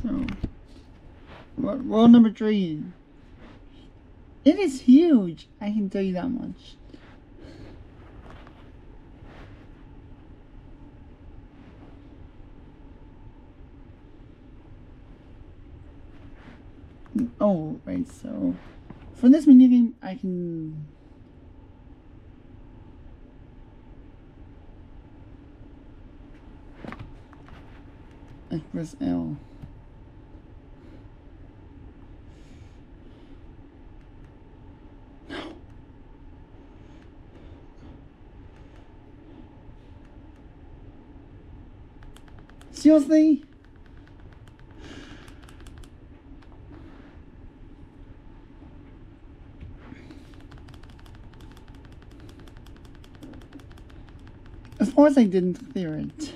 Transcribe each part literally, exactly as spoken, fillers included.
So, world number three. It is huge. I can tell you that much. Oh, right. So, for this minigame, I can. I press L. Seriously? Of course I didn't clear it.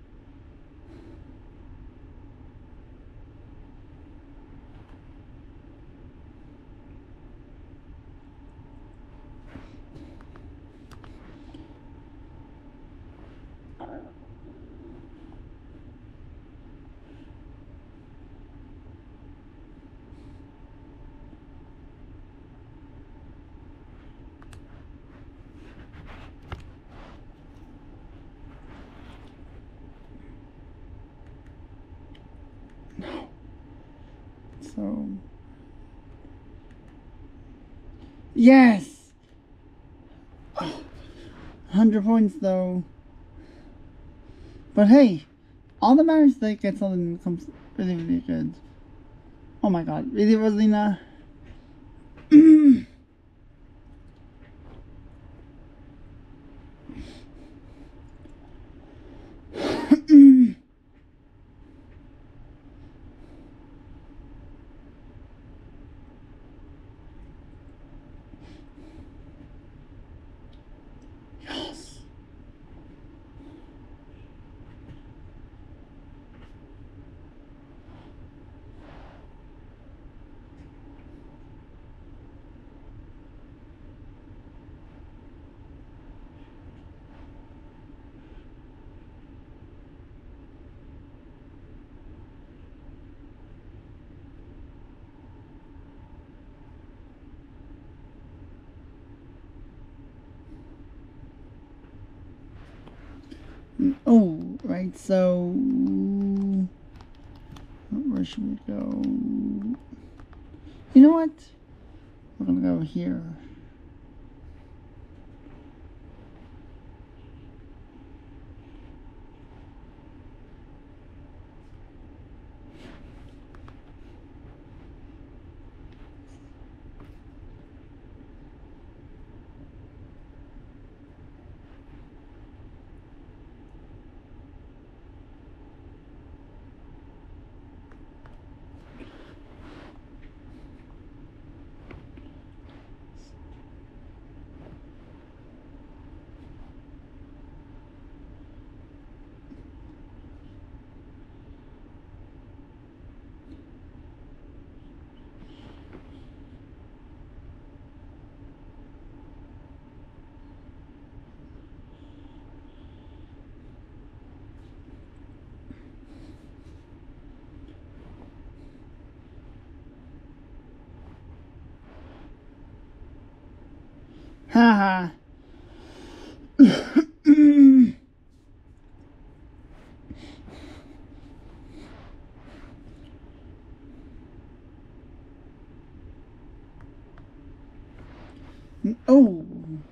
So, yes! Oh, one hundred points though. But hey, all the matters that gets something comes really, really good. Oh my god, really, Rosalina? Yes. Oh, right, so where should we go? You know what? We're gonna go here. Haha. Oh.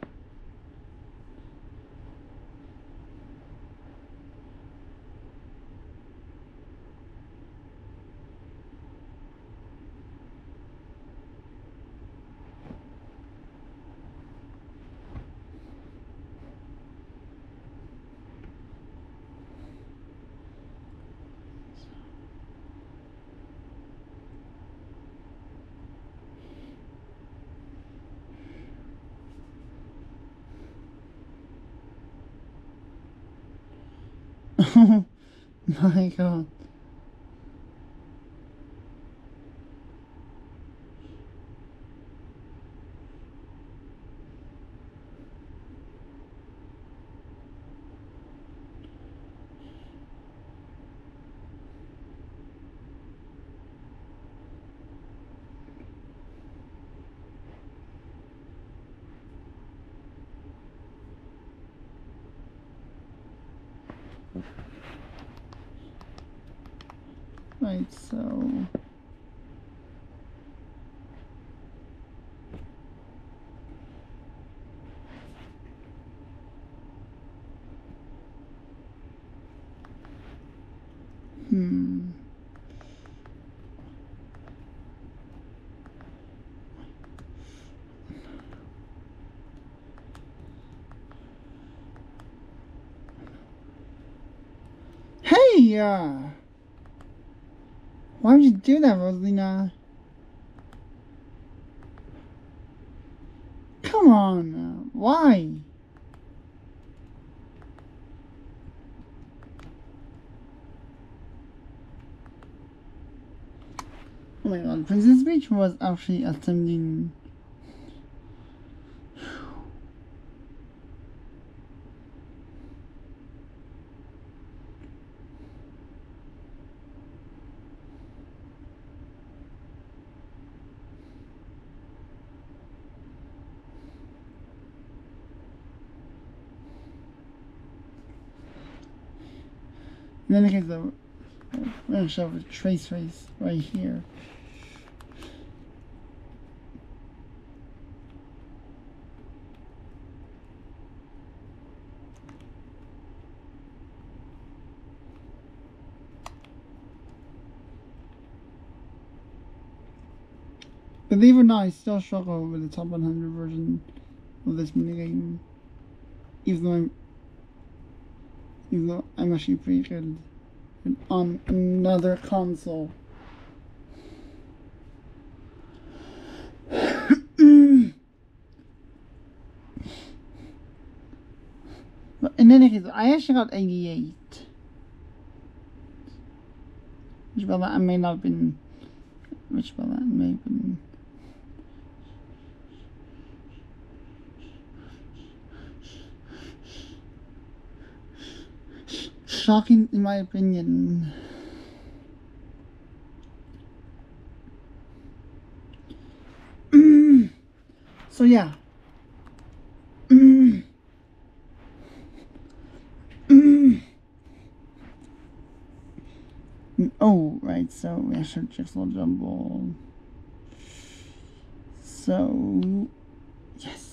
Oh my god. Right, so hmm. Hey, uh, why would you do that, Rosalina? Come on, uh, why? Oh my god, Princess Peach was actually attempting. In any case, though, I'm gonna show a trace face right here. Believe it or not, I still struggle with the top one hundred version of this minigame. Even though I'm, even though I'm actually pretty good on another console. But in any case, I actually got eighty-eight. Which by that I may not have been. Which by that may have been. Shocking, in my opinion. So yeah. Oh, right, so we have to jigsaw jumble. So, yes.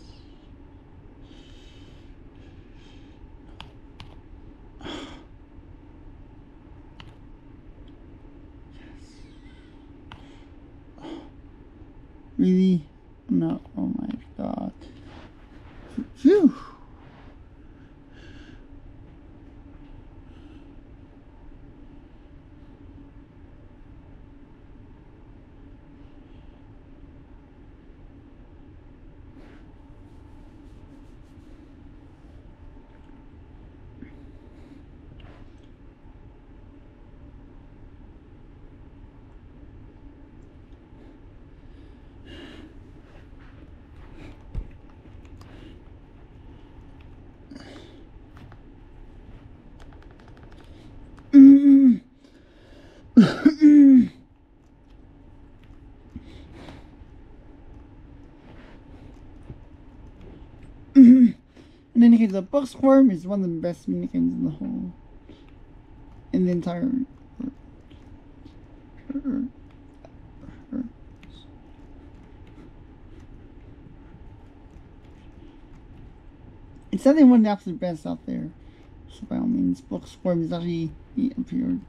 Really? No, oh my god. Phew. In any case, the bookworm is one of the best minigames in the whole, in the entire. It's definitely one of the absolute best out there. So by all means, bookworm is actually he appeared.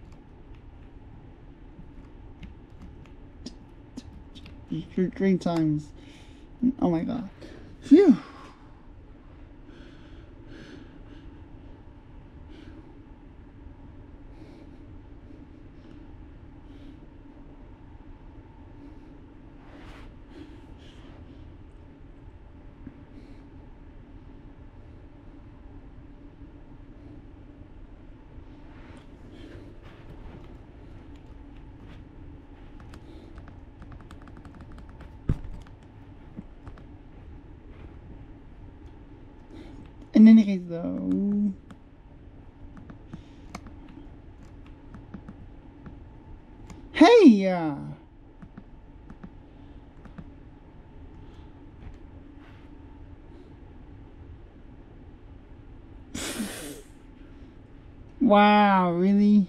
Three times. Oh my god. Phew. In any case, though, hey, uh, Wow, really?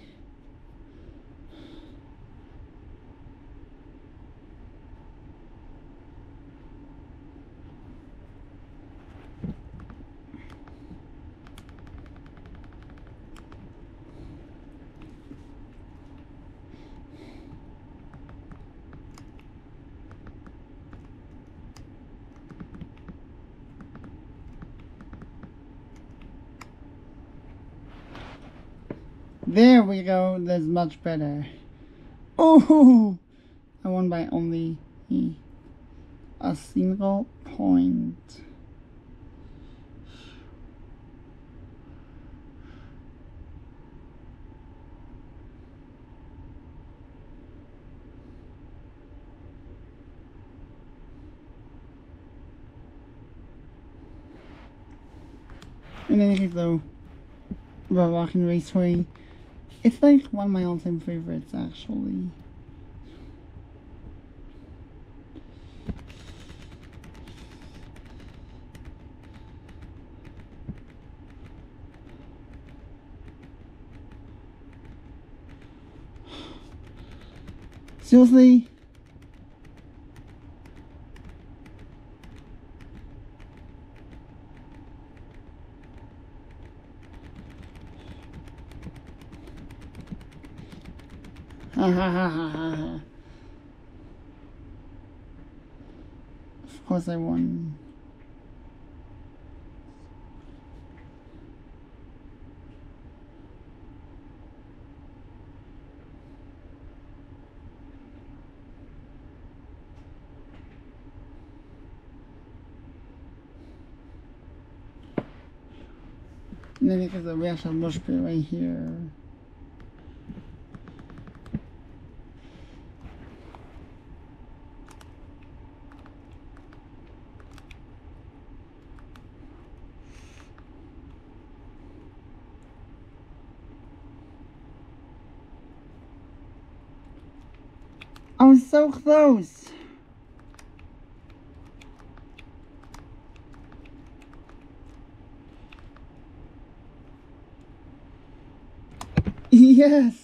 There we go, that's much better. Oh! I won by only a single point. In any case though, about Walking Raceway, it's like one of my all-time favorites actually. Seriously? Ha ha ha ha ha ha. Of course I won. And then because we actually have mush pit right here. I was so close. Yes.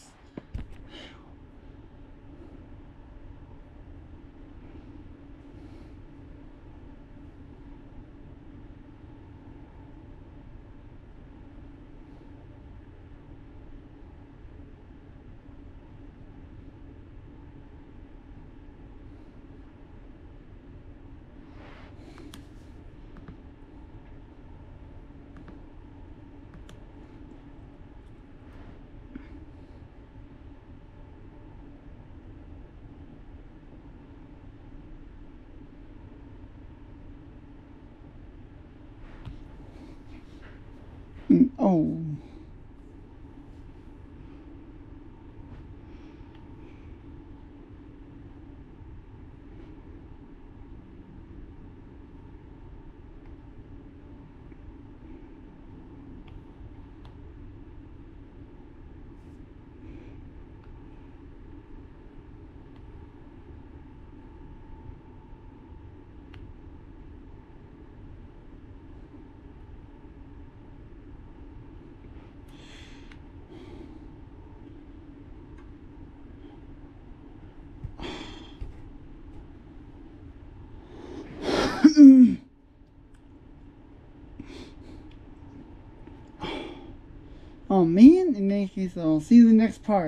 Mm, oh. Oh man, in any case, I'll see you in the next part.